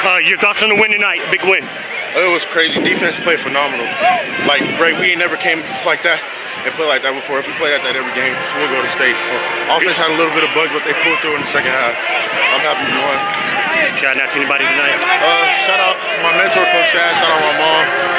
Your thoughts on the win tonight? Big win. It was crazy. Defense played phenomenal. Like, Ray, we ain't never came like that and played like that before. If we play like that every game, we'll go to state. Offense had a little bit of buzz, but they pulled through in the second half. I'm happy we won. Shout out to anybody tonight? Shout out my mentor, Coach Chad. Shout out my mom.